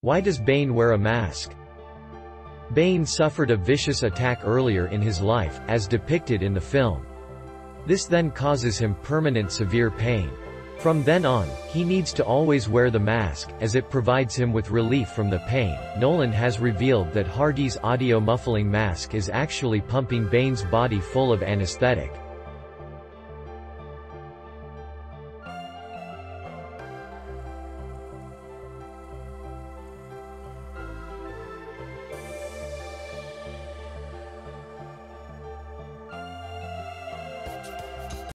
Why does Bane wear a mask? Bane suffered a vicious attack earlier in his life, as depicted in the film. This then causes him permanent severe pain. From then on, he needs to always wear the mask, as it provides him with relief from the pain. Nolan has revealed that Hardy's audio-muffling mask is actually pumping Bane's body full of anesthetic.